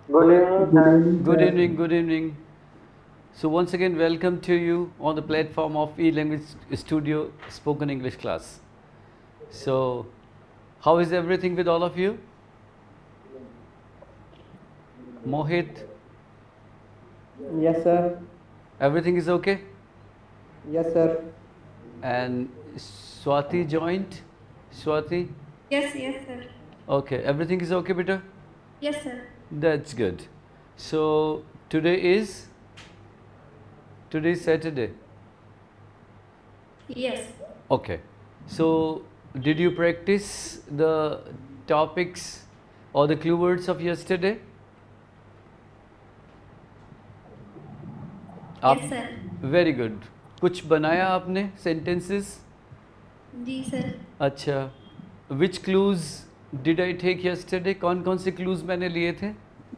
Good evening, sir. Good evening, good evening. So once again, welcome to you on the platform of e-language studio spoken English class. So, how is everything with all of you? Mohit, Yes, sir. everything is okay? Yes, sir. And Swati joined? Swati? Yes, sir. Okay, everything is okay, beta? Yes, sir. That's good. So, today is Saturday. Yes. Okay. So, did you practice the topics or the clue words of yesterday? Yes, sir. Very good. कुछ बनाया आपने sentences? जी sir. अच्छा. Which clues did I take yesterday? कौन कौन से clues मैंने लिए थे?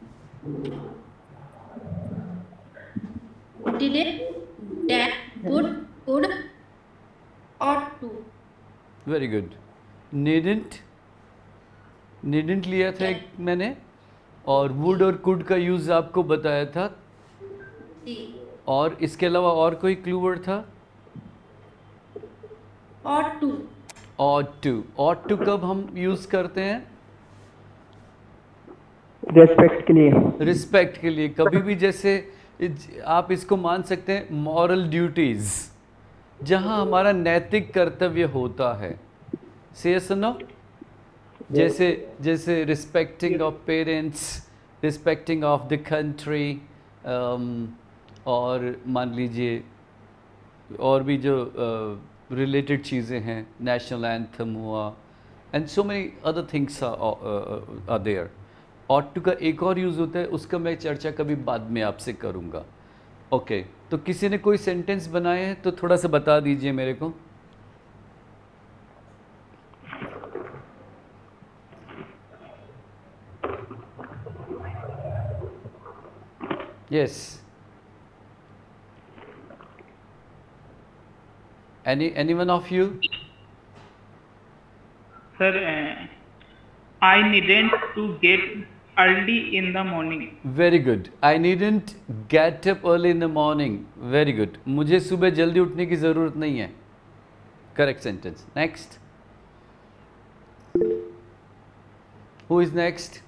Did, that, would, ought to. Very good. Needn't लिया था एक मैंने, और वुड और कुड का यूज़ आपको बताया था. जी. और इसके अलावा और कोई क्लू वर्ड था? ought to. ought to कब हम यूज़ करते हैं? रेस्पेक्ट के लिए. रिस्पेक्ट के लिए. कभी भी जैसे आप इसको मान सकते हैं मॉरल ड्यूटीज़, जहाँ हमारा नैतिक कर्तव्य होता है. Say yes no? जैसे respecting of parents, respecting of the country, और मान लीजिए और भी जो रिलेटेड चीज़ें हैं, नेशनल एंथम हुआ, and so many other things are there. ought to का एक और यूज़ होता है, उसका मैं चर्चा कभी बाद में आपसे करूँगा. ओके. तो किसी ने कोई सेंटेंस बनाए हैं तो थोड़ा सा बता दीजिए मेरे को. Yes. Anyone of you? Sir, I needn't to get early in the morning. Very good. I needn't get up early in the morning. Very good. मुझे सुबह जल्दी उठने की ज़रूरत नहीं है. Correct sentence. Next. Who is next?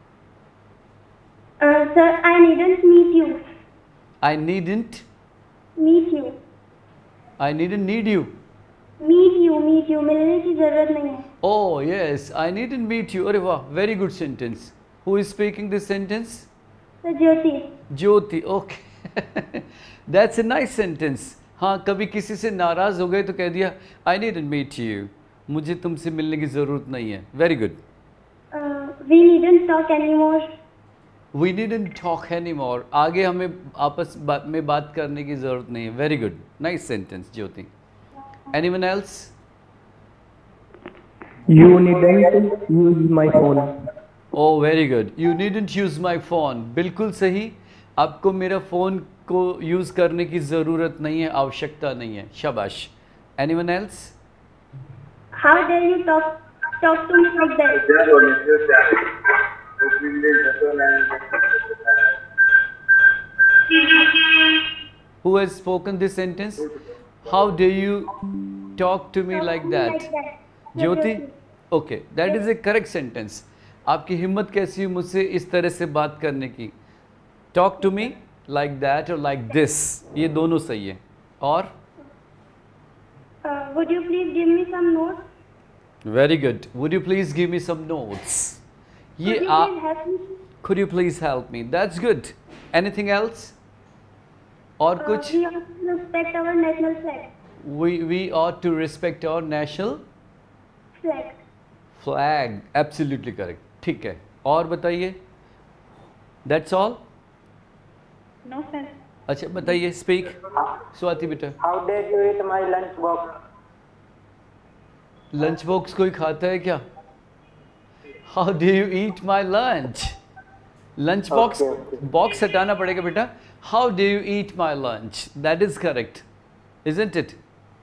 Sir, I needn't meet you. I needn't. Meet you. I needn't need you. Meet you. मिलने की ज़रूरत नहीं है. Oh yes, I needn't meet you. अरे वाह, very good sentence. Who is speaking this sentence? Sir, Jyoti. Jyoti. Okay. That's a nice sentence. हाँ, कभी किसी से नाराज़ हो गए तो कह दिया I needn't meet you. मुझे तुमसे मिलने की ज़रूरत नहीं है. Very good. We needn't talk anymore. We needn't talk anymore. आगे हमें आपस में बात करने की ज़रूरत नहीं है. Very good. Nice sentence, Jyoti. Anyone else? You needn't use my phone. Oh, very good. You needn't use my phone. बिल्कुल सही. आपको मेरा फ़ोन को यूज़ करने की ज़रूरत नहीं है, आवश्यकता नहीं है. शाबाश. Anyone else? How dare you talk to me like that? Who has spoken this sentence? How dare you talk to me like that? Jyoti. Okay, that is a correct sentence. आपकी हिम्मत कैसी हुई मुझसे इस तरह से बात करने की? Talk to me like that or like this. ये दोनों सही है. और Would you please give me some notes? very good. Would you please give me some notes? ये Could you please help me? Could you please help me? That's good. Anything else? और कुछ? We ought to respect our national flag. We ought to respect our national flag. Absolutely correct. ठीक है. और बताइए. That's all? No, sir. अच्छा बताइए. Speak. Swati बेटा. How dare you eat my lunch box? Lunch box कोई खाता है क्या? How do you eat my lunch? Lunch box. Box हटाना पड़ेगा बेटा. How do you eat my lunch? That is correct, isn't it?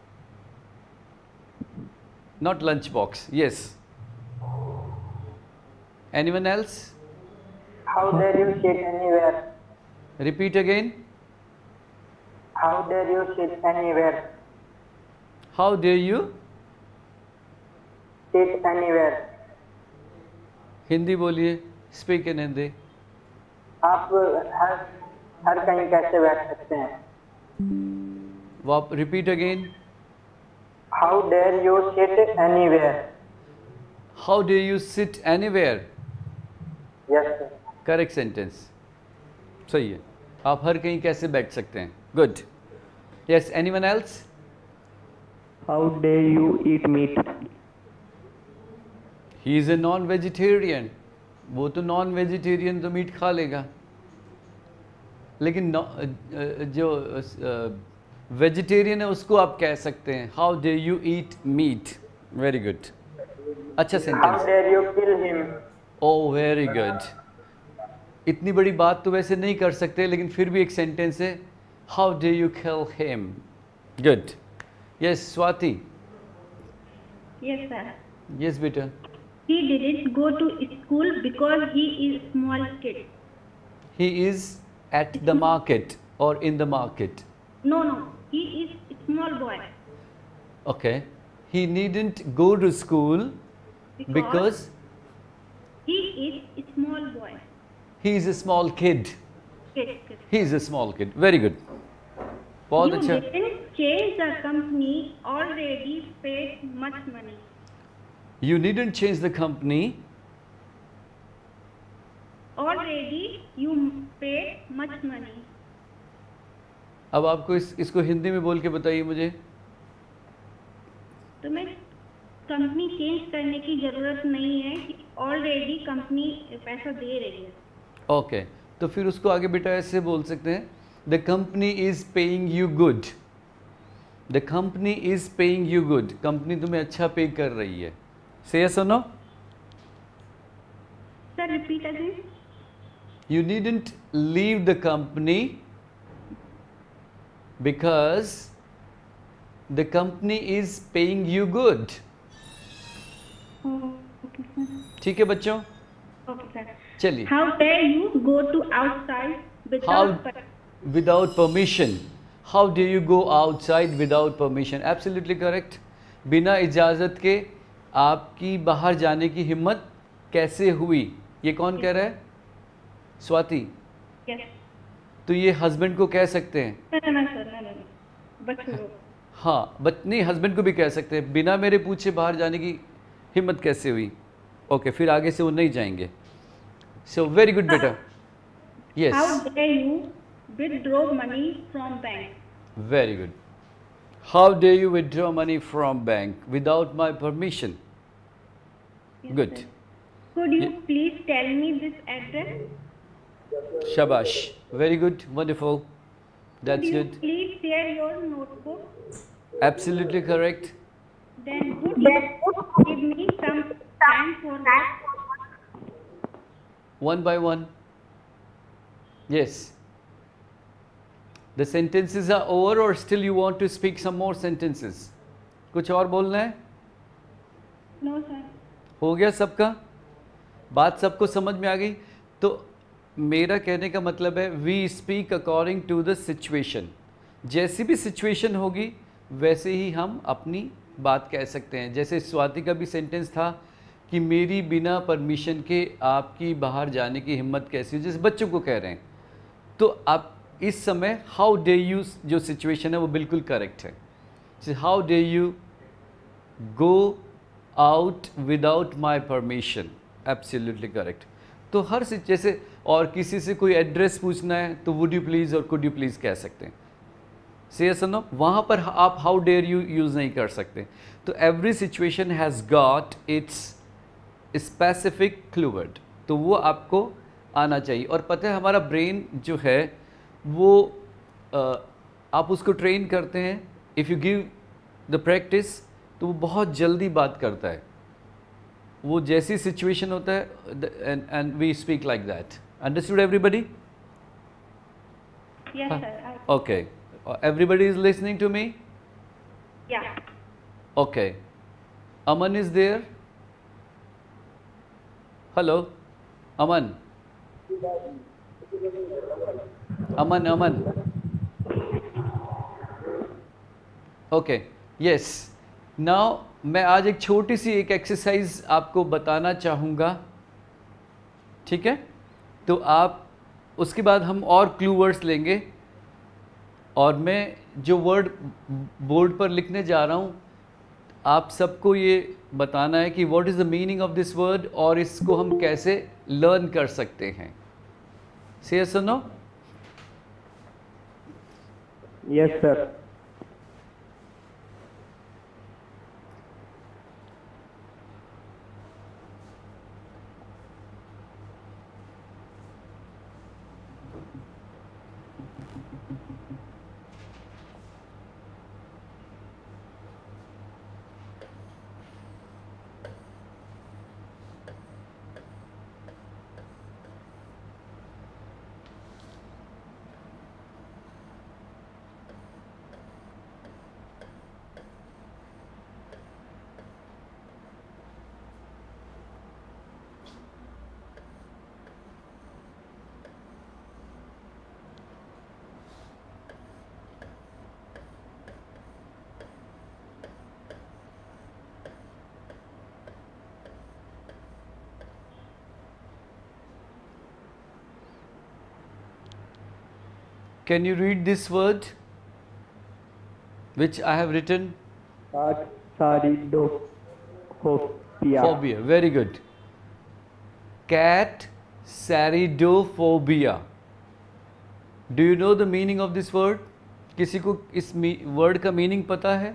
Not lunch box. Yes. Anyone else? How dare you sit anywhere? Repeat again. How dare you sit anywhere? How dare you? Sit anywhere. Hindi बोलिए. Speak in Hindi. आप हर कहीं कैसे बैठ सकते हैं? वाप repeat again. How dare you sit anywhere? How dare you sit anywhere? Yes, sir. Correct sentence. सही है. आप हर कहीं कैसे बैठ सकते हैं? Good. Yes. Anyone else? How dare you eat meat? He is a non-vegetarian. वो तो non-vegetarian तो मीट खा लेगा. लेकिन जो वेजिटेरियन है उसको आप कह सकते हैं how dare you eat meat. Very good. अच्छा How sentence. dare you kill him? Oh very good. इतनी बड़ी बात तो वैसे नहीं कर सकते लेकिन फिर भी एक सेंटेंस है. How dare you kill him. Good. Yes Swati. Yes, sir. Yes बेटा. He didn't go to school because he is small kid. He is at the market और in the market. No, no. He is small boy. Okay. He needn't go to school because he is small boy. he is a small kid. Kid. He is a small kid. Very good. बहुत You अच्छा. didn't change the company. Already paid much money. You didn't change the company. Already you paid much money. अब आपको इसको हिंदी में बोल के बताइए मुझे. तो मैं कंपनी चेंज करने की ज़रूरत नहीं है कि ऑलरेडी कंपनी पैसा दे रही है. ओके. तो फिर उसको आगे बेटा ऐसे बोल सकते हैं. The company is paying you good. The company is paying you good. Company तुम्हें अच्छा पे कर रही है. से यस और no. Sir repeat again. You didn't leave the company because the company is paying you good. Okay sir. ठीक है बच्चों. Okay sir. चलिए. How dare you go to outside How without without permission. How dare you go outside without permission? Absolutely correct. बिना इजाज़त के आपकी बाहर जाने की हिम्मत कैसे हुई? ये कौन कह रहा है? स्वाति. Yes. तो ये हस्बैंड को कह सकते हैं. ना सर ना बच्चों को. हाँ बट नहीं हस्बैंड को भी कह सकते हैं. बिना मेरे पूछे बाहर जाने की हिम्मत कैसे हुई? ओके फिर आगे से वो नहीं जाएंगे. सो वेरी गुड बेटा. How yes dare you withdraw money from bank? Very good. How dare you withdraw money from bank without my permission. Yes, good. sir. Could you please tell me this address? शाबाश. Very good. Wonderful. Could that's you good. please share your notebook? Absolutely correct. Then would you give me some time for that? One by one. Yes. The sentences are over or still you want to speak some more sentences? कुछ और बोलना है? No, sir. हो गया सबका? बात सबको समझ में आ गई? तो मेरा कहने का मतलब है we speak according to the situation. जैसी भी सिचुएशन होगी वैसे ही हम अपनी बात कह सकते हैं. जैसे स्वाति का भी सेंटेंस था कि मेरी बिना परमिशन के आपकी बाहर जाने की हिम्मत कैसी हो, जैसे बच्चों को कह रहे हैं. तो आप इस समय हाउ डे यू जो सिचुएशन है वो बिल्कुल करेक्ट है. How dare you go out without my permission. Absolutely correct. तो हर जैसे और किसी से कोई एड्रेस पूछना है तो वुड यू प्लीज़ और कुड यू प्लीज़ कह सकते हैं. से यस और नो. वहाँ पर आप हाउ डेयर यू यूज़ नहीं कर सकते. तो every situation has got its specific clue word. तो वो आपको आना चाहिए. और पता है हमारा ब्रेन जो है वो आप उसको ट्रेन करते हैं. If you give the practice तो वो बहुत जल्दी बात करता है. वो जैसी सिचुएशन होता है and we speak like that. Understood everybody? Yes, sir. Okay. Everybody is listening to me? Yeah. Okay. Aman is there? Hello? Aman? Aman Aman okay yes now मैं आज एक छोटी सी एक एक्सरसाइज आपको बताना चाहूँगा, ठीक है? तो आप उसके बाद हम और क्लू वर्ड्स लेंगे और मैं जो वर्ड बोर्ड पर लिखने जा रहा हूँ आप सबको ये बताना है कि what is the meaning of this word और इसको हम कैसे लर्न कर सकते हैं। से यस और no? Yes sir. Can you read this word which I have written? Catsaridophobia. Phobia. Very good. Catsaridophobia. Do you know the meaning of this word? किसी को इस वर्ड का मीनिंग पता है?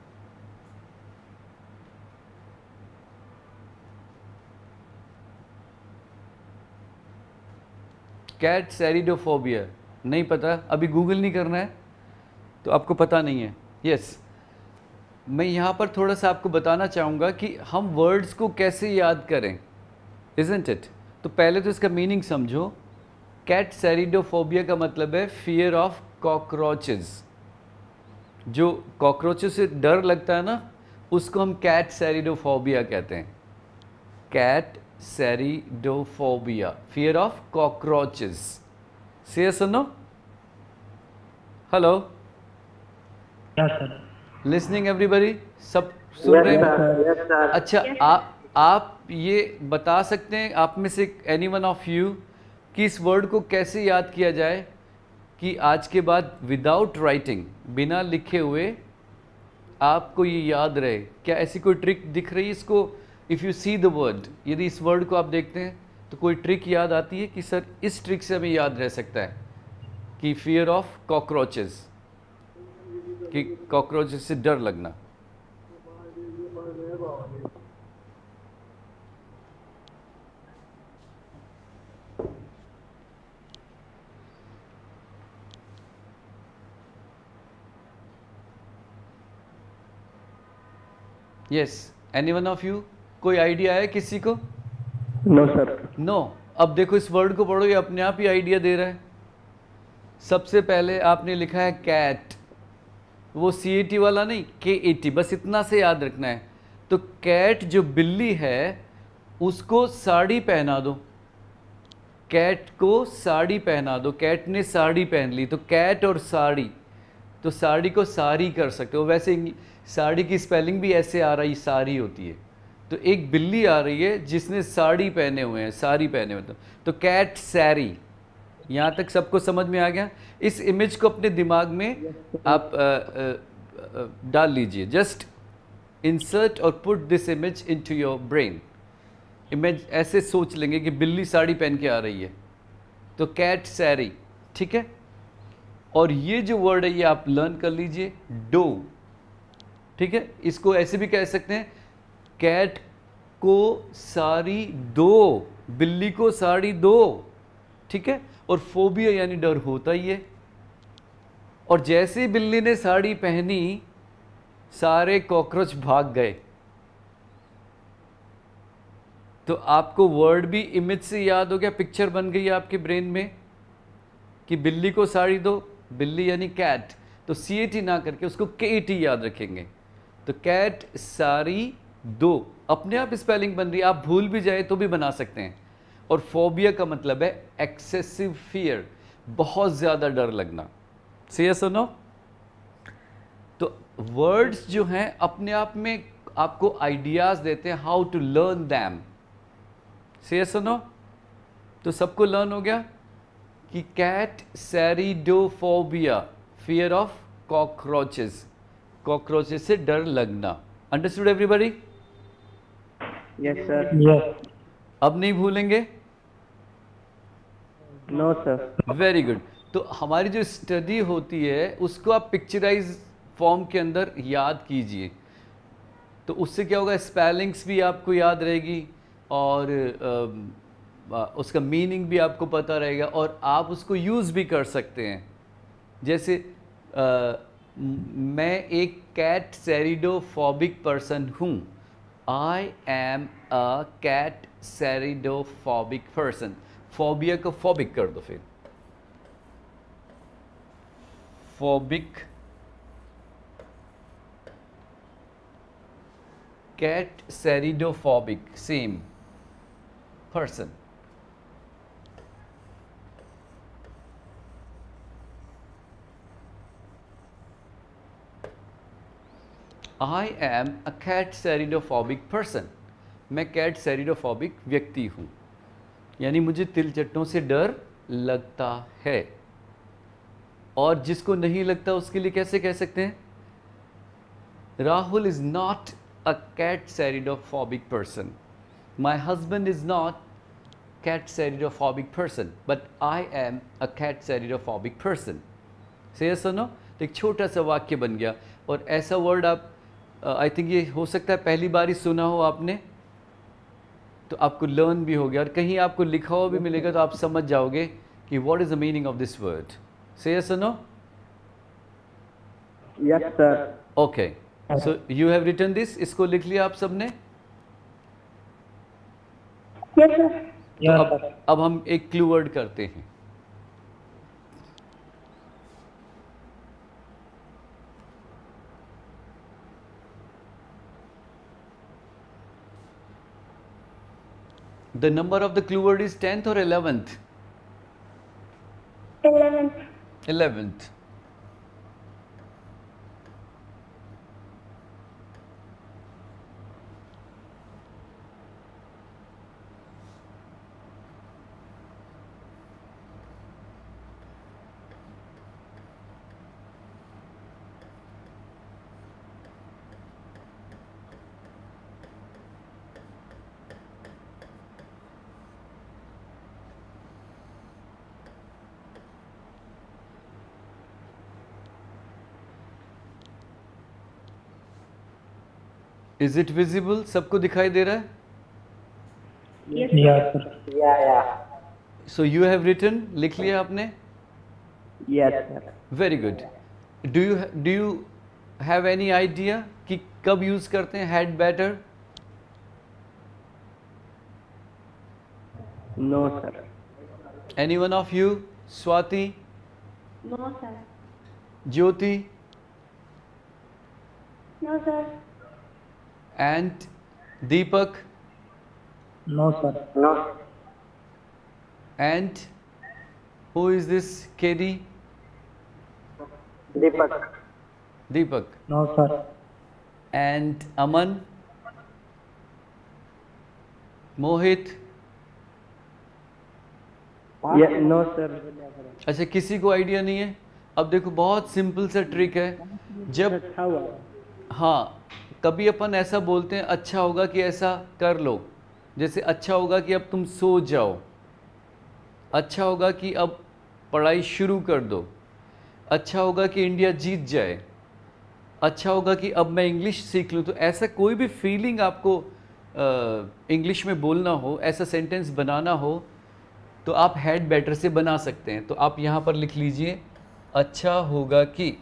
Catsaridophobia. नहीं पता? अभी गूगल नहीं करना है तो आपको पता नहीं है। यस मैं यहाँ पर थोड़ा सा आपको बताना चाहूँगा कि हम वर्ड्स को कैसे याद करें, इज़न्ट इट? तो पहले तो इसका मीनिंग समझो। कैटसैरिडोफोबिया का मतलब है फियर ऑफ कॉकरोचेस। जो कॉकरोचेस से डर लगता है ना, उसको हम कैटसैरिडोफोबिया कहते हैं। Katsaridaphobia, fear of cockroaches. Say yes और no? Hello, yes sir. Listening everybody? सब सुन रहे हैं? Yes sir. अच्छा आप ये बता सकते हैं आप में से एनी वन ऑफ यू कि इस वर्ड को कैसे याद किया जाए कि आज के बाद विदाउट राइटिंग, बिना लिखे हुए आपको ये याद रहे? क्या ऐसी कोई ट्रिक दिख रही है इसको? If you see the word, यदि इस वर्ड को आप देखते हैं तो कोई ट्रिक याद आती है कि सर इस ट्रिक से हमें याद रह सकता है कि फियर ऑफ कॉकरोचेस, कि कॉकरोचेस से डर लगना। Yes, any one of you? कोई आइडिया है किसी को? No sir. नो। अब देखो इस वर्ड को पढ़ो, ये अपने आप ही आइडिया दे रहा है। सबसे पहले आपने लिखा है कैट, वो CAT वाला नहीं, KAT, बस इतना से याद रखना है। तो कैट जो बिल्ली है उसको साड़ी पहना दो, कैट को साड़ी पहना दो। कैट ने साड़ी पहन ली तो कैट और साड़ी, तो साड़ी को सारी कर सकते हो। वैसे साड़ी की स्पेलिंग भी ऐसे आ रही, सारी होती है। तो एक बिल्ली आ रही है जिसने साड़ी पहने हुए हैं, साड़ी पहने हुए। तो कैट सैरी, यहाँ तक सबको समझ में आ गया? इस इमेज को अपने दिमाग में आप डाल लीजिए। जस्ट इंसर्ट और put this image into your brain. Image ऐसे सोच लेंगे कि बिल्ली साड़ी पहन के आ रही है, तो कैट सैरी, ठीक है? और ये जो वर्ड है ये आप लर्न कर लीजिए, डो, ठीक है? इसको ऐसे भी कह सकते हैं, कैट को साड़ी दो, बिल्ली को साड़ी दो, ठीक है? और फोबिया यानी डर होता ही है। और जैसे बिल्ली ने साड़ी पहनी सारे कॉकरोच भाग गए। तो आपको वर्ड भी इमेज से याद हो गया, पिक्चर बन गई आपके ब्रेन में कि बिल्ली को साड़ी दो, बिल्ली यानी कैट, तो CAT ना करके उसको KAT याद रखेंगे। तो कैट साड़ी दो, अपने आप स्पेलिंग बन रही है, आप भूल भी जाए तो भी बना सकते हैं। और फोबिया का मतलब है एक्सेसिव फियर, बहुत ज़्यादा डर लगना। सही है सुनो? तो वर्ड्स जो हैं अपने आप में आपको आइडियाज़ देते हैं हाउ टू लर्न दैम। सही है सुनो? तो सबको लर्न हो गया कि katsaridaphobia, fear of cockroaches, cockroaches से डर लगना। Understood everybody? Yes, sir. Yes. अब नहीं भूलेंगे? No, sir. Very good. तो हमारी जो स्टडी होती है उसको आप पिक्चराइज फॉर्म के अंदर याद कीजिए, तो उससे क्या होगा, स्पेलिंग्स भी आपको याद रहेगी और उसका मीनिंग भी आपको पता रहेगा और आप उसको यूज़ भी कर सकते हैं। जैसे मैं एक कैट सेरिडोफोबिक पर्सन हूँ, I am a katsaridaphobic person. Phobia को फोबिक कर दो, फिर phobic katsaridaphobic, same person. I am a katsaridaphobic person. मैं कैट सेरिडोफोबिक व्यक्ति हूँ, यानी मुझे तिलचट्टों से डर लगता है। और जिसको नहीं लगता उसके लिए कैसे कह सकते हैं? Rahul is not a katsaridaphobic person, my husband is not katsaridaphobic person, but I am a katsaridaphobic person. सही सुनो? तो एक छोटा सा वाक्य बन गया। और ऐसा वर्ड आप आई थिंक ये हो सकता है पहली बार ही सुना हो आपने, तो आपको लर्न भी हो गया और कहीं आपको लिखा हुआ भी मिलेगा तो आप समझ जाओगे कि what is the meaning of this word. Say yes और no? Yes, sir. Okay, so you have written this, इसको लिख लिया आप सबने? Yes, sir. तो अब हम एक क्लू वर्ड करते हैं। The number of the clue word is 10th or 11th? 11th. 11th. Is it visible? सबको दिखाई दे रहा है? Yes, Yes, sir. Yeah. So you have written, लिख लिया आपने? Yes, sir. Very good. Do you have any idea कि कब use करते हैं had better? No, sir. Any one of you? Swati, No, sir. Jyoti, No, sir. and Deepak, No, sir. No. and who is this? Kedi? Deepak. Deepak. No, sir. And Aman? Mohit? Yeah, no, sir. अच्छा, किसी को idea नहीं है? अब देखो बहुत simple सा trick है। जब हाँ, कभी अपन ऐसा बोलते हैं अच्छा होगा कि ऐसा कर लो, जैसे अच्छा होगा कि अब तुम सो जाओ, अच्छा होगा कि अब पढ़ाई शुरू कर दो, अच्छा होगा कि इंडिया जीत जाए, अच्छा होगा कि अब मैं इंग्लिश सीख लूँ। तो ऐसा कोई भी फीलिंग आपको इंग्लिश में बोलना हो, ऐसा सेंटेंस बनाना हो, तो आप हैड बेटर से बना सकते हैं। तो आप यहाँ पर लिख लीजिए अच्छा होगा कि।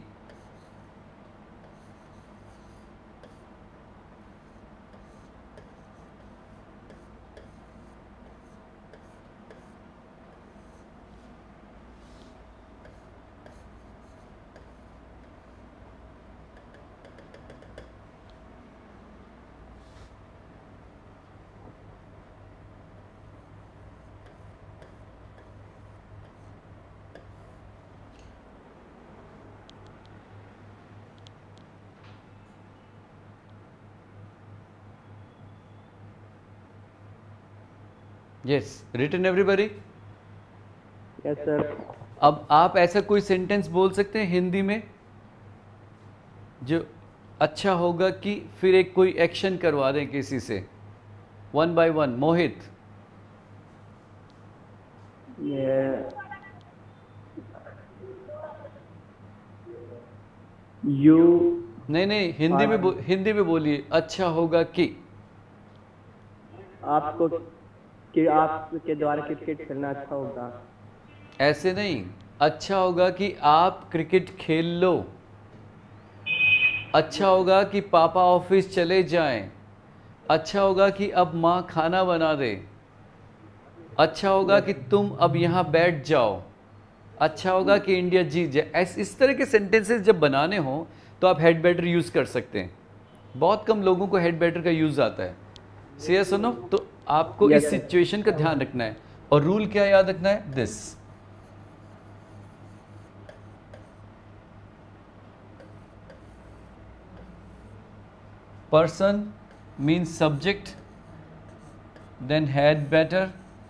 Yes, written everybody? Yes, sir. अब आप ऐसा कोई सेंटेंस बोल सकते हैं हिंदी में जो अच्छा होगा कि फिर एक कोई एक्शन करवा दें किसी से, 1 by 1. मोहित. You नहीं, हिंदी में बोलिए. अच्छा होगा कि. आपके द्वारा क्रिकेट खेलना अच्छा होगा. ऐसे नहीं, अच्छा होगा कि आप क्रिकेट खेल लो. अच्छा होगा कि पापा ऑफिस चले जाएं. अच्छा होगा कि अब माँ खाना बना दे. अच्छा होगा कि तुम अब यहाँ बैठ जाओ. अच्छा होगा कि इंडिया जीत जाए. इस तरह के सेंटेंसेस जब बनाने हो तो आप हेड बेटर यूज़ कर सकते हैं. बहुत कम लोगों को हेड बेटर का यूज़ आता है. से सुनो, तो आपको इस सिचुएशन का ध्यान रखना है. और रूल क्या याद रखना है? This. Person means subject, then had better,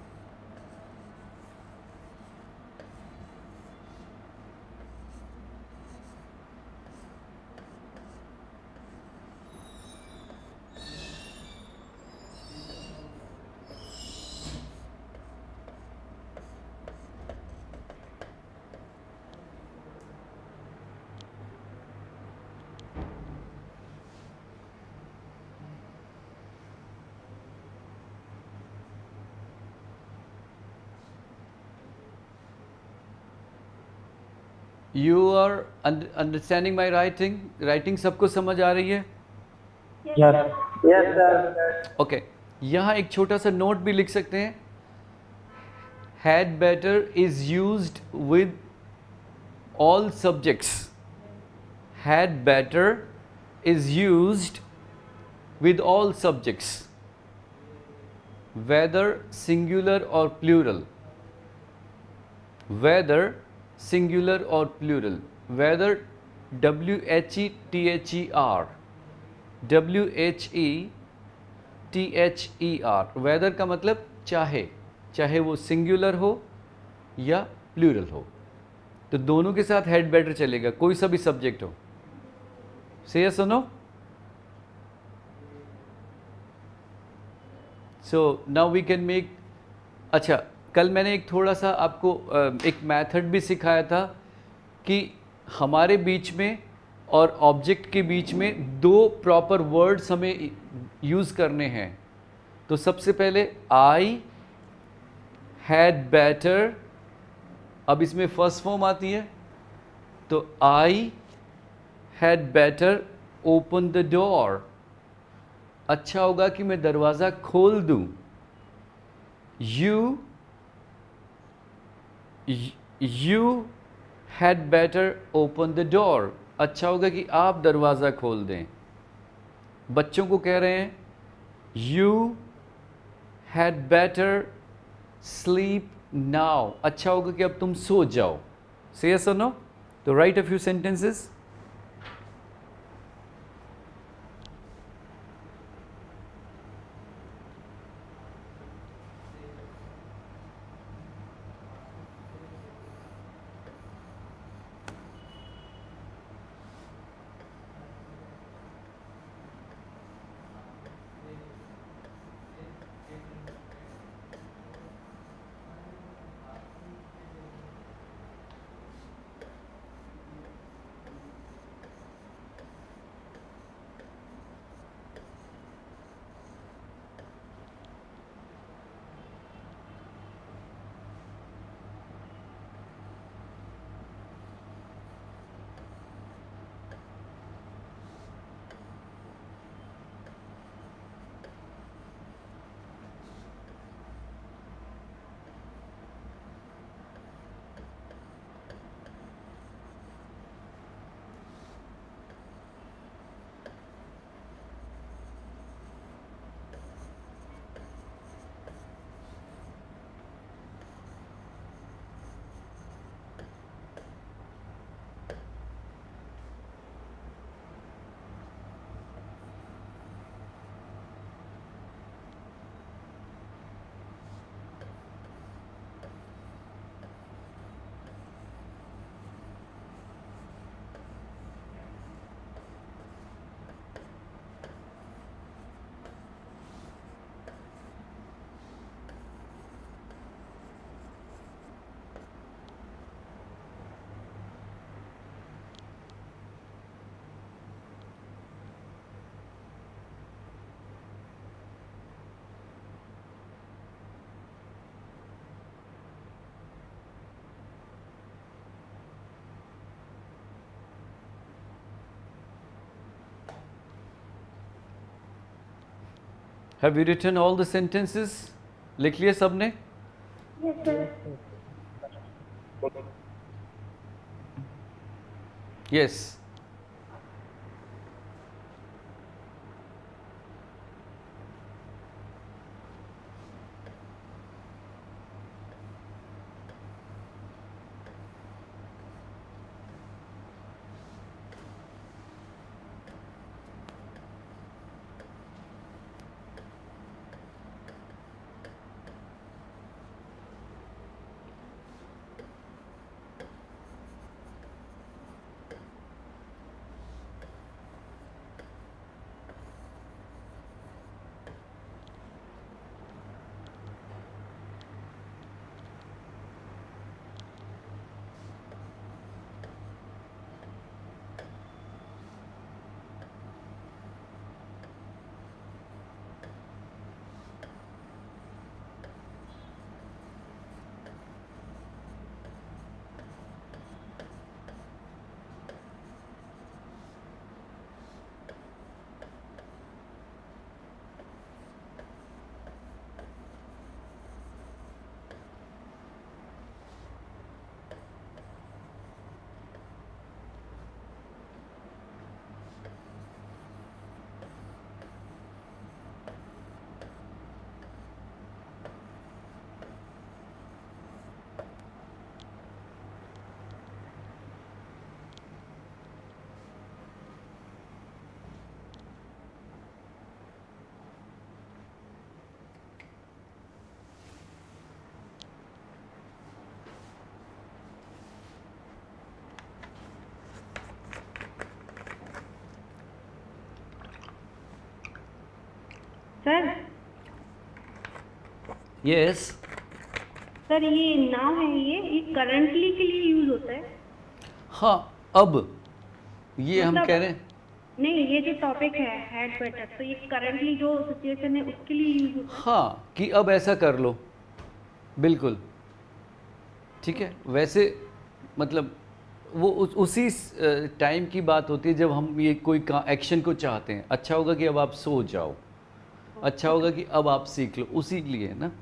you are understanding my writing सबको समझ आ रही है? Yes. Yes, sir. ओके, यहाँ एक छोटा सा नोट भी लिख सकते हैं. had better is used with all subjects. had better is used with all subjects, whether singular or plural. whether singular or plural. whether, WHETHER, WHETHER. whether का मतलब चाहे वो सिंगुलर हो या प्लूरल हो, तो दोनों के साथ हेड बेटर चलेगा, कोई सा भी सब्जेक्ट हो. से यस और no? So now we can make. अच्छा, कल मैंने एक थोड़ा सा आपको एक मेथड भी सिखाया था कि हमारे बीच में और ऑब्जेक्ट के बीच में दो प्रॉपर वर्ड्स हमें यूज़ करने हैं. तो सबसे पहले आई हैड बेटर. अब इसमें फर्स्ट फॉर्म आती है, तो I had better open the door. अच्छा होगा कि मैं दरवाज़ा खोल दूं. You had better open the door. अच्छा होगा कि आप दरवाज़ा खोल दें. बच्चों को कह रहे हैं You had better sleep now. अच्छा होगा कि अब तुम सो जाओ. Say yes or no? तो write a few sentences. Have you written all the sentences? लिख लिए सबने? Yes, sir. Yes. Sir Yes. Sir ये नाउ है, ये करंटली के लिए यूज होता है? हाँ, अब ये हम मतलब- कह रहे हैं, नहीं, ये जो टॉपिक है हैड बेटर, तो ये करंटली जो सिचुएशन है उसके लिए यूज होता है? हाँ, कि अब ऐसा कर लो, बिल्कुल ठीक है। वैसे मतलब वो उसी टाइम की बात होती है जब हम ये कोई एक्शन को चाहते हैं। अच्छा होगा कि अब आप सो जाओ, अच्छा होगा कि अब आप सीख लो, उसी के लिए ना।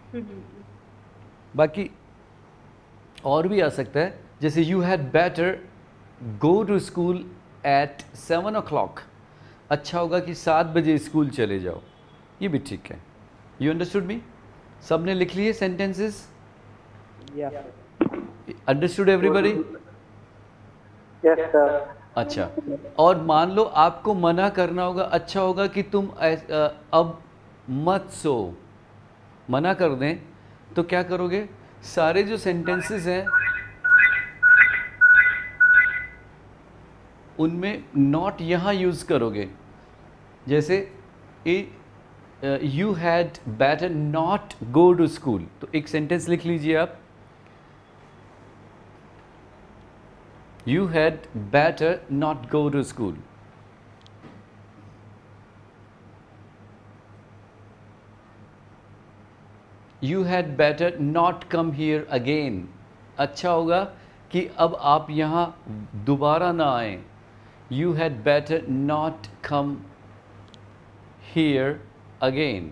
बाकी और भी आ सकता है, जैसे you had better go to school at 7 o'clock, अच्छा होगा कि 7 बजे स्कूल चले जाओ, ये भी ठीक है। You understood me? सबने लिख लिए sentences? Yeah. Understood everybody? Yes, sir. अच्छा, और मान लो आपको मना करना होगा, अच्छा होगा कि तुम अब मत सो, मना कर दें, तो क्या करोगे? सारे जो सेंटेंसेस हैं उनमें नॉट यहाँ यूज़ करोगे। जैसे you had better not go to school, तो एक सेंटेंस लिख लीजिए आप, You had better not go to school. You had better not come here again. अच्छा होगा कि अब आप यहाँ दोबारा ना आएं. You had better not come here again.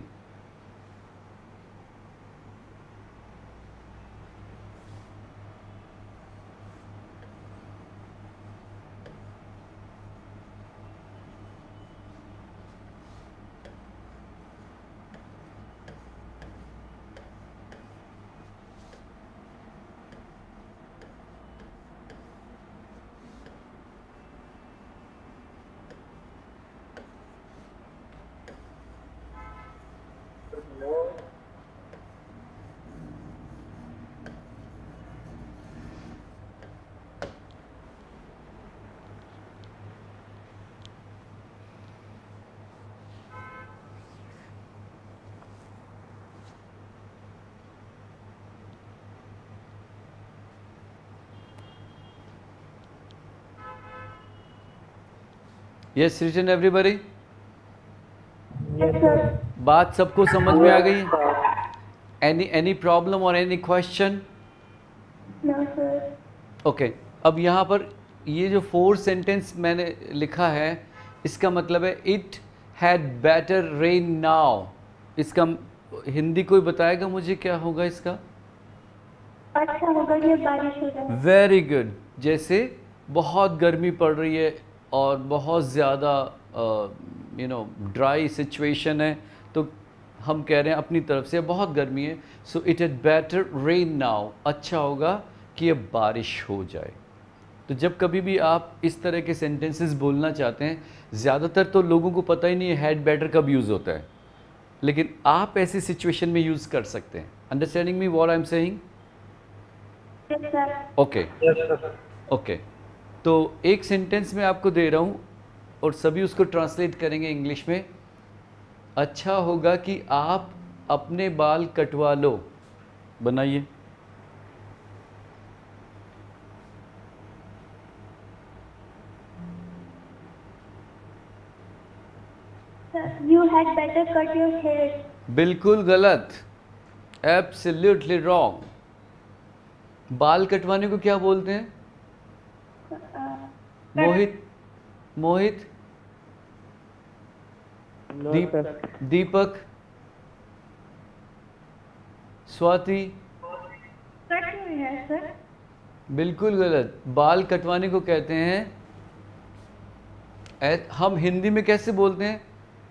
Yes, written everybody? Yes, sir. बात सबको समझ में आ गई? Any problem or any question? No, sir. Okay, अब यहाँ पर ये जो 4 सेंटेंस मैंने लिखा है, इसका मतलब है it had better rain now. इसका हिंदी कोई बताएगा मुझे क्या होगा इसका? अच्छा होगा कि बारिश हो जाए। Very good. जैसे बहुत गर्मी पड़ रही है और बहुत ज़्यादा ड्राई सिचुएशन है, तो हम कह रहे हैं अपनी तरफ से बहुत गर्मी है, so it had better rain now, अच्छा होगा कि अब बारिश हो जाए। तो जब कभी भी आप इस तरह के सेंटेंसेस बोलना चाहते हैं, ज़्यादातर तो लोगों को पता ही नहीं है हैड बेटर कब यूज़ होता है, लेकिन आप ऐसी सिचुएशन में यूज़ कर सकते हैं। Understanding me what I am saying? Yes sir. Okay okay. तो एक सेंटेंस मैं आपको दे रहा हूँ और सभी उसको ट्रांसलेट करेंगे इंग्लिश में। अच्छा होगा कि आप अपने बाल कटवा लो, बनाइए। You had better cut your hair. बिल्कुल गलत, एब्सोल्युटली रॉन्ग। बाल कटवाने को क्या बोलते हैं? मोहित, मोहित, दीपक, स्वाति? कट हुए हैं सर। बिल्कुल गलत। बाल कटवाने को कहते हैं, हम हिंदी में कैसे बोलते हैं?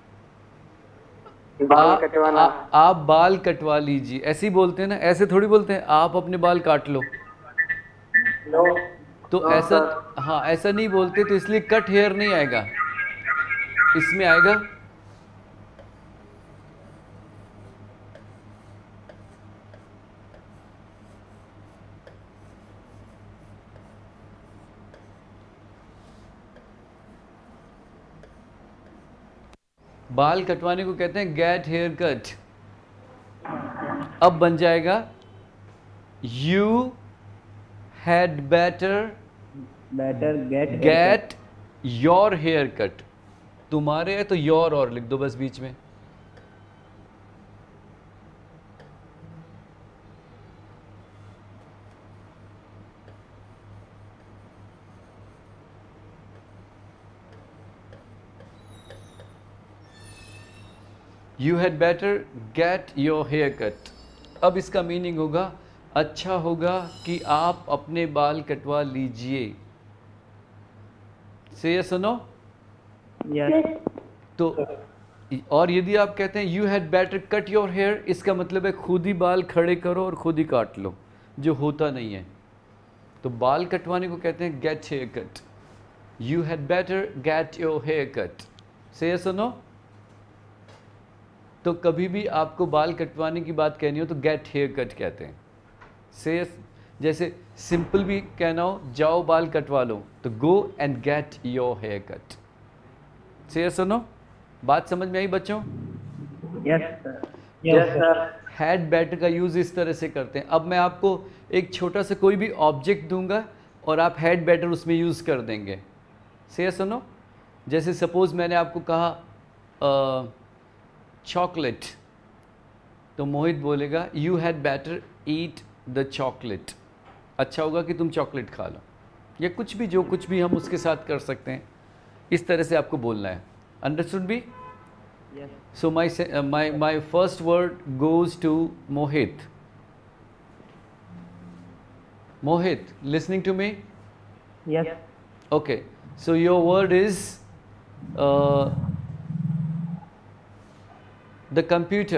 बाल कटवाना। आप बाल कटवा लीजिए, ऐसे ही बोलते हैं ना, ऐसे थोड़ी बोलते हैं आप अपने बाल काट लो। नो। तो ऐसा, हाँ ऐसा नहीं बोलते, तो इसलिए कट हेयर नहीं आएगा, इसमें आएगा बाल कटवाने को कहते हैं गेट हेयर कट। अब बन जाएगा you had better get your hair cut. तुम्हारे है तो योर और लिख दो बस बीच में। You had better get your hair cut। अब इसका मीनिंग होगा अच्छा होगा कि आप अपने बाल कटवा लीजिए। से ये सुनो। तो और यदि आप कहते हैं you had better cut your hair, इसका मतलब है खुद ही बाल खड़े करो और खुद ही काट लो, जो होता नहीं है। तो बाल कटवाने को कहते हैं get hair cut। You had better get your hair cut। से ये सुनो। तो कभी भी आपको बाल कटवाने की बात कहनी हो तो गेट हेयर कट कहते हैं। से जैसे सिंपल भी कहना हो जाओ बाल कटवा लो, तो go and get your hair cut. से सुनो, बात समझ में आई बच्चों? Yes sir. हैड बेटर का यूज़ इस तरह से करते हैं। अब मैं आपको एक छोटा सा कोई भी ऑब्जेक्ट दूंगा और आप हैड बेटर उसमें यूज़ कर देंगे। से सुनो, जैसे सपोज़ मैंने आपको कहा चॉकलेट, तो मोहित बोलेगा you had better eat the chocolate. अच्छा होगा कि तुम चॉकलेट खा लो, या कुछ भी, जो कुछ भी हम उसके साथ कर सकते हैं, इस तरह से आपको बोलना है। अंडरस्टूड बी? So my first word goes to Mohit. Mohit, listening to me? Yes. Okay, so your word is the computer.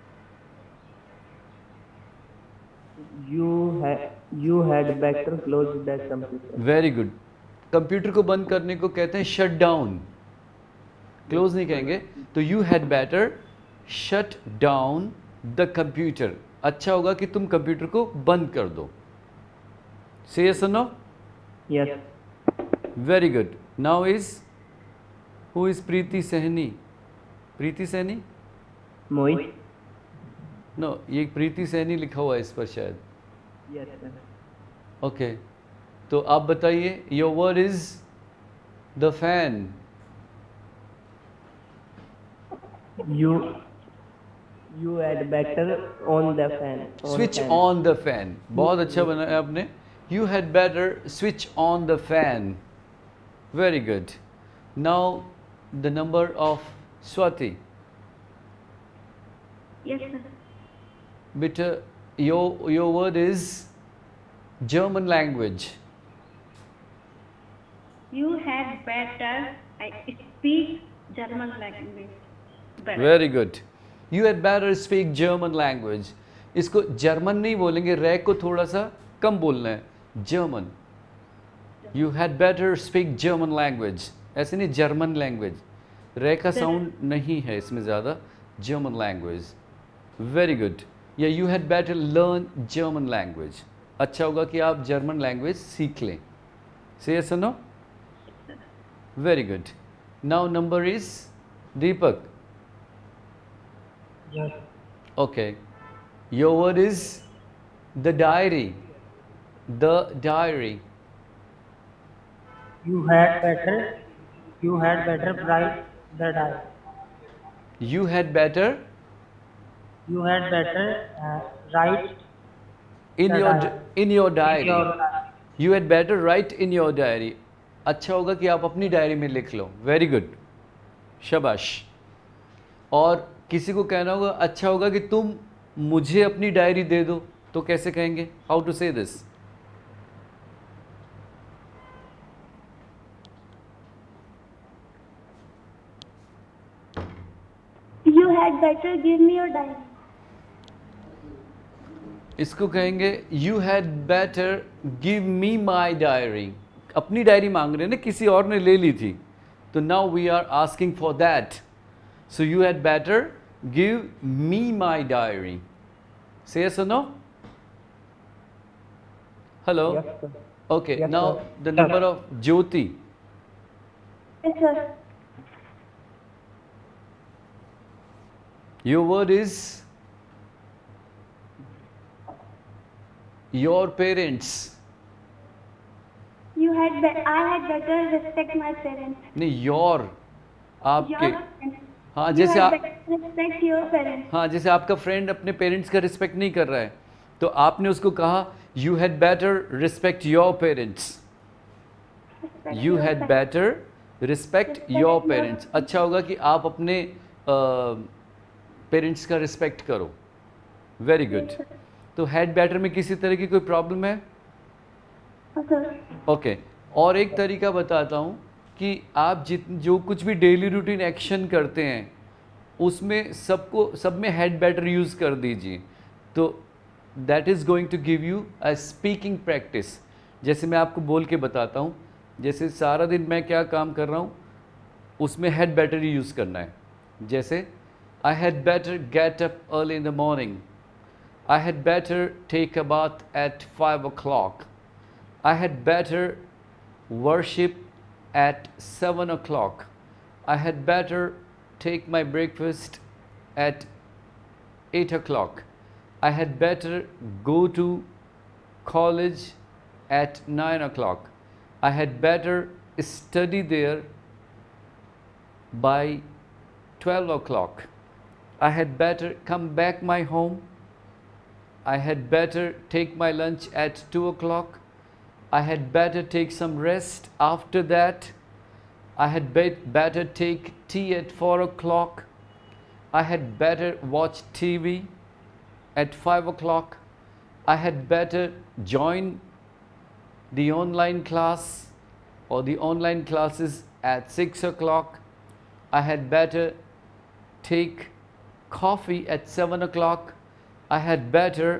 You had better close the computer. Very good. Computer को बंद करने को कहते हैं शट डाउन, क्लोज नहीं कहेंगे। तो you had better shut down the computer। अच्छा होगा कि तुम कंप्यूटर को बंद कर दो। Say yes or no? Yes. Very good. Now is who is Preeti Sahni? Preeti Saini? Mohit. No, ये प्रीति सैनी लिखा हुआ है इस पर शायद। Yes sir. ओके, तो आप बताइए, your word is the fan. You had better on the fan. Switch on the fan. बहुत अच्छा बनाया आपने। You had better switch on the fan। Very good. Now the number of Swati। Yes, sir. Beta, your word is German language. You had better I speak German language. Better. Very good. You had better speak German language. इसको German नहीं बोलेंगे, रे को थोड़ा सा कम बोलना है, German. You had better speak German language. ऐसे नहीं जर्मन लैंग्वेज, रे का साउंड नहीं है इसमें ज़्यादा. German language. Very good. Yeah, you had better learn German language. अच्छा होगा कि आप जर्मन लैंग्वेज सीख लें. Say yes or no? Very good. Now number is Deepak. Yes. Okay. Your word is the diary. The diary. You had better write the diary. You had better You had better write in the your diary. in your diary. your diary. You had better write in your diary. अच्छा होगा कि आप अपनी diary में लिख लो. Very good, शाबाश. और किसी को कहना होगा अच्छा होगा कि तुम मुझे अपनी डायरी दे दो, तो कैसे कहेंगे? How to say this? You had better give me your diary. इसको कहेंगे you had better give me my diary. अपनी डायरी मांग रहे हैं ना, किसी और ने ले ली थी, तो now we are asking for that. So you had better give me my diary. Say yes और no? Hello. Yes, sir. Okay, Yes, now sir. the number of Jyoti. Yes, sir. Your word is your parents. I had better respect my parents. नहीं, your, आपके. Your parents. हाँ, You जैसे had आप, better respect your parents. हाँ, जैसे आपका friend अपने parents का रिस्पेक्ट नहीं कर रहा है, तो आपने उसको कहा you had better respect your parents. Respect you your had parents. Better respect Respect your your parents. अच्छा होगा कि आप अपने पेरेंट्स का रिस्पेक्ट करो. Very good. तो हैड बेटर में किसी तरह की कोई प्रॉब्लम है? Okay. ओके. और एक तरीका बताता हूँ कि आप जो कुछ भी डेली रूटीन एक्शन करते हैं उसमें सब में हैड बेटर यूज़ कर दीजिए, तो that is going to give you a speaking practice. जैसे मैं आपको बोल के बताता हूँ, जैसे सारा दिन मैं क्या काम कर रहा हूँ उसमें हैड बेटर ही यूज़ करना है. जैसे I had better get up early in the morning. I had better take a bath at 5 o'clock. I had better worship at 7 o'clock. I had better take my breakfast at 8 o'clock. I had better go to college at 9 o'clock. I had better study there by 12 o'clock. I had better come back my home. I had better take my lunch at 2 o'clock. I had better take some rest after that. I had better take tea at 4 o'clock. I had better watch TV at 5 o'clock. I had better join the online class or the online classes at 6 o'clock. I had better take coffee at 7 o'clock. I had better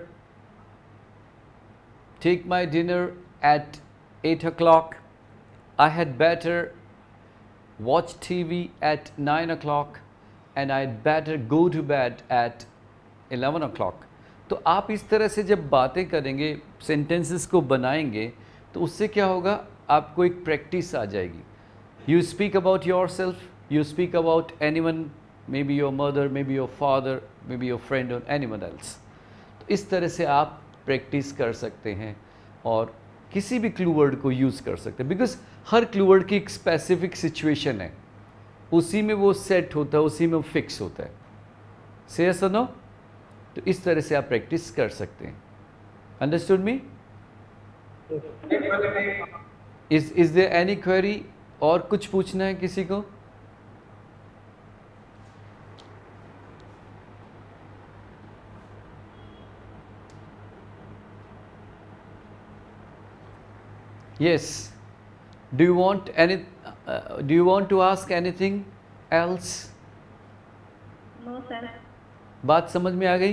take my dinner at 8 o'clock. I had better watch TV at 9 o'clock and I'd better go to bed at 11 o'clock. तो आप इस तरह से जब बातें करेंगे, sentences को बनाएंगे, तो उससे क्या होगा, आपको एक प्रैक्टिस आ जाएगी. You speak about yourself, you speak about anyone, maybe your mother, maybe your father, maybe your friend or anyone else. तो इस तरह से आप प्रैक्टिस कर सकते हैं और किसी भी क्लू वर्ड को यूज़ कर सकते हैं, बिकॉज हर क्लू वर्ड की एक स्पेसिफिक सिचुएशन है, उसी में वो सेट होता है, उसी में वो फिक्स होता है. से यस और नो? तो इस तरह से आप प्रैक्टिस कर सकते हैं. Understood me? Is there any query? और कुछ पूछना है किसी को? Yes. Do you want do you want to ask anything else? No sir. बात समझ में आ गई?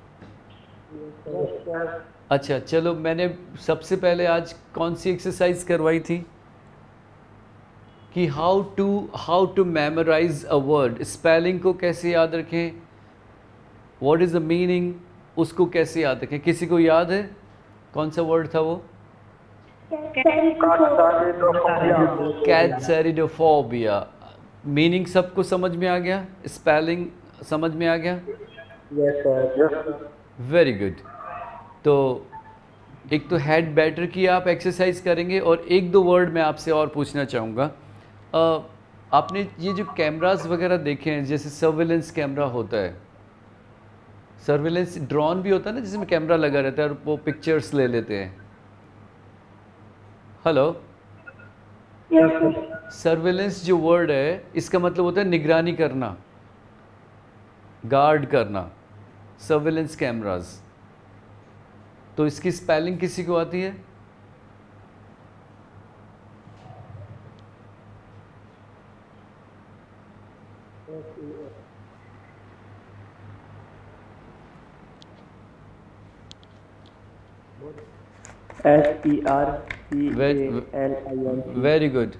अच्छा चलो, मैंने सबसे पहले आज कौन सी एक्सरसाइज करवाई थी कि how to memorise a word, spelling को कैसे याद रखें, व्हाट इज़ द मीनिंग, उसको कैसे याद रखें। किसी को याद है कौन सा वर्ड था वो? कैटसेरिडोफोबिया। मीनिंग सबको समझ में आ गया, स्पेलिंग समझ में आ गया? Yes sir. Very good. तो एक तो हेड बैटर की आप एक्सरसाइज करेंगे, और एक दो वर्ड मैं आपसे और पूछना चाहूँगा। आपने ये जो कैमरास वगैरह देखे हैं, जैसे सर्विलेंस कैमरा होता है, सर्विलेंस ड्रोन भी होता है ना, जिसमें कैमरा लगा रहता है और वो पिक्चर्स ले लेते हैं। Hello, Yes sir. सर्विलेंस जो वर्ड है, इसका मतलब होता है निगरानी करना, गार्ड करना, सर्विलेंस कैमरास। तो इसकी स्पेलिंग किसी को आती है? SERCALINC. Very good.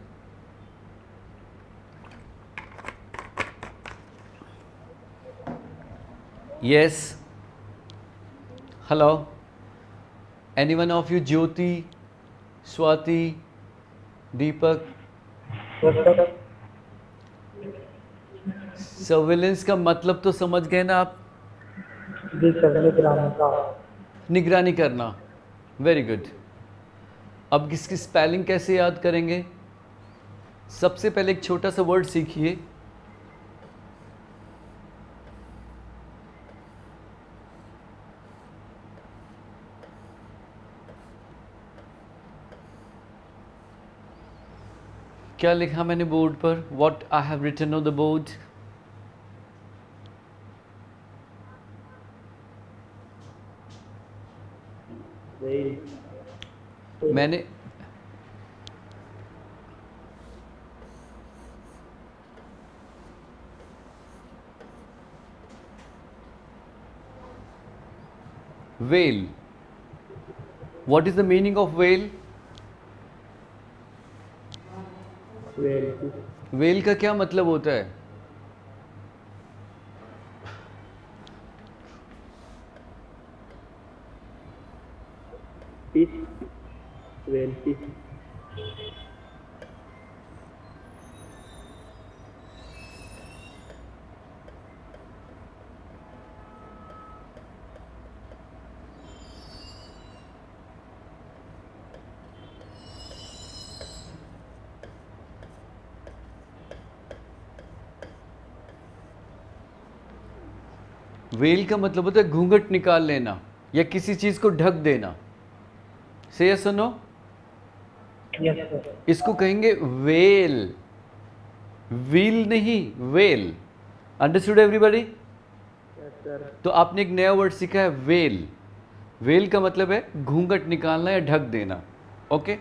Yes. Hello. Anyone of you? Jyoti, Swati, Deepak. Surveillance का मतलब तो समझ गए ना आप? जी सर, निगरानी करना। Very good. अब इसकी स्पेलिंग कैसे याद करेंगे? सबसे पहले एक छोटा सा वर्ड सीखिए। क्या लिखा मैंने बोर्ड पर? What I have written on the board? मैंने whale. What is the meaning of whale? whale का क्या मतलब होता है? वेल का मतलब होता है घूंघट निकाल लेना या किसी चीज को ढक देना। से या सुनो, इसको कहेंगे वेल, व्हील नहीं, वेल। Understood everybody? तो आपने एक नया वर्ड सीखा है, वेल। वेल का मतलब है घूंघट निकालना या ढक देना। ओके,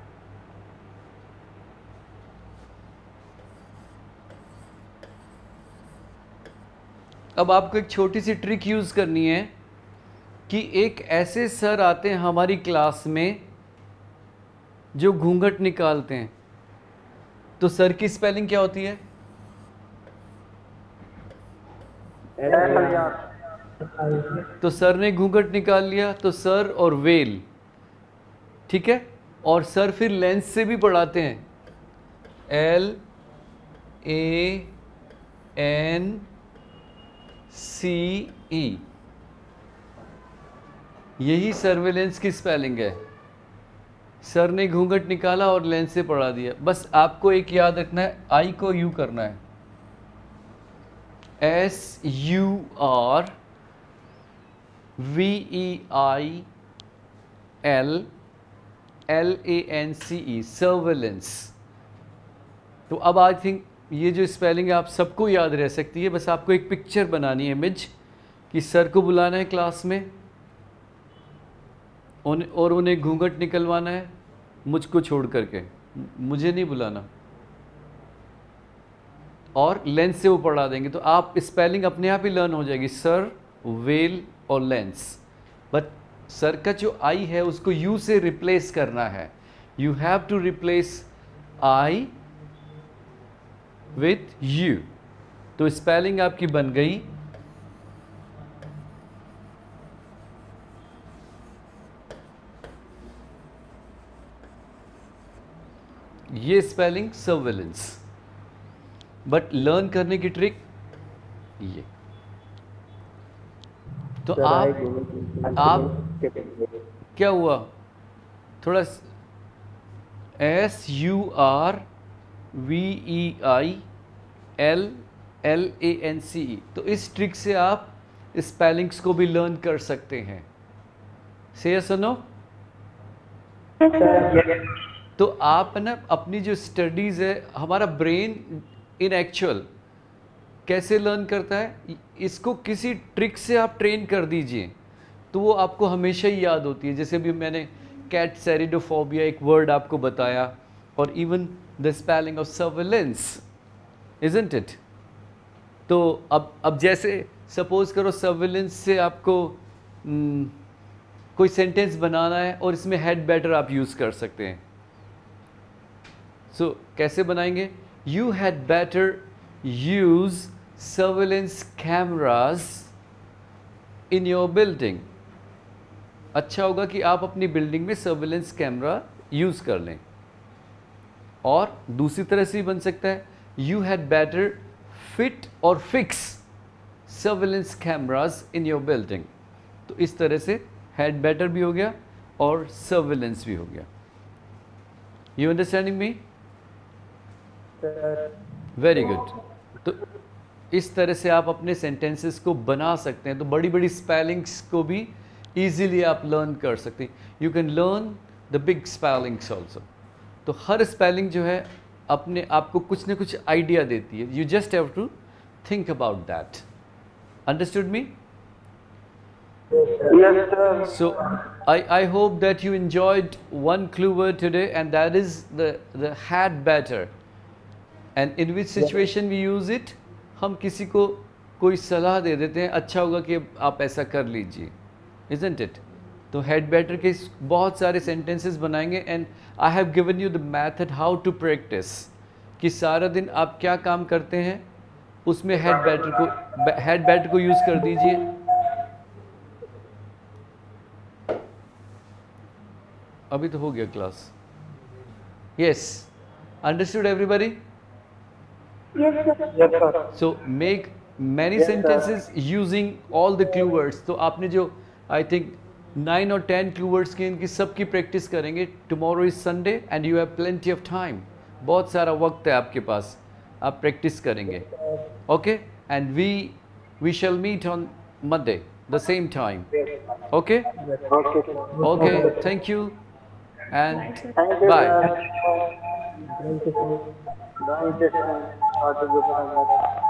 अब आपको एक छोटी सी ट्रिक यूज़ करनी है कि एक ऐसे सर आते हैं हमारी क्लास में जो घूंघट निकालते हैं। तो सर की स्पेलिंग क्या होती है? तो सर ने घूंघट निकाल लिया, तो सर और वेल, ठीक है। और सर फिर लेंस से भी पढ़ाते हैं, LANCE। यही सर्विलेंस की स्पेलिंग है। सर ने घूंघट निकाला और लेंस से पढ़ा दिया। बस आपको एक याद रखना है, आई को यू करना है, SURVEILLANCE, सर्विलेंस। तो अब आई थिंक ये जो स्पेलिंग है आप सबको याद रह सकती है। बस आपको एक पिक्चर बनानी है, इमेज, कि सर को बुलाना है क्लास में और उन्हें घूंघट निकलवाना है मुझको छोड़ करके, मुझे नहीं बुलाना, और लेंस से वो पढ़ा देंगे तो आप स्पेलिंग अपने आप ही लर्न हो जाएगी, सर, वेल और लेंस। बट सर का जो आई है उसको यू से रिप्लेस करना है, you have to replace I with U. तो स्पेलिंग आपकी बन गई ये स्पेलिंग सर्विलेंस। बट लर्न करने की ट्रिक ये। तो आप क्या हुआ, थोड़ा SURVEILLANCE, तो इस ट्रिक से आप स्पेलिंग्स को भी लर्न कर सकते हैं। से यस और नो? तो आप ना अपनी जो स्टडीज़ है, हमारा ब्रेन इन एक्चुअल कैसे लर्न करता है, इसको किसी ट्रिक से आप ट्रेन कर दीजिए तो वो आपको हमेशा ही याद होती है। जैसे अभी मैंने कैटसेरिडोफोबिया एक वर्ड आपको बताया, और even the spelling of surveillance, isn't it? तो अब जैसे सपोज करो सर्विलेंस से आपको कोई सेंटेंस बनाना है और इसमें हेड बेटर आप यूज़ कर सकते हैं। सो कैसे बनाएंगे? You had better use surveillance cameras in your building. अच्छा होगा कि आप अपनी बिल्डिंग में सर्विलेंस कैमरा यूज कर लें। और दूसरी तरह से भी बन सकता है, यू हैड बेटर फिट और fix surveillance cameras in your building. तो इस तरह से हैड बेटर भी हो गया और सर्विलेंस भी हो गया। You understanding me? Very good. तो इस तरह से आप अपने सेंटेंसेस को बना सकते हैं। तो बड़ी बड़ी स्पेलिंग्स को भी ईजीली आप लर्न कर सकते हैं। You can learn the big spellings also. तो हर स्पेलिंग जो है अपने आपको कुछ ना कुछ आइडिया देती है। You just have to think about that. Understood me? Yes, sir. So I hope that you enjoyed one clue word today, and that is the had better. And in which situation we use it? हम किसी को कोई सलाह दे देते हैं, अच्छा होगा कि आप ऐसा कर लीजिए, isn't it? तो had better के बहुत सारे sentences बनाएंगे, and I have given you the method how to practice, कि सारा दिन आप क्या काम करते हैं उसमें had better को यूज़ कर दीजिए। अभी तो हो गया class. Yes, understood everybody? Yes, sir. Yes, sir. So make many sentences using all the clue words. तो आपने जो I think 9 or 10 clue words की इनकी सबकी प्रैक्टिस करेंगे। Tomorrow is Sunday and you have plenty of time. बहुत सारा वक्त है आपके पास, आप प्रैक्टिस करेंगे। Okay? And we shall meet on Monday, the same time. Okay? Okay, sir. Okay. Thank you and Thank you, bye. sir. Thank you, sir. Bye, sir.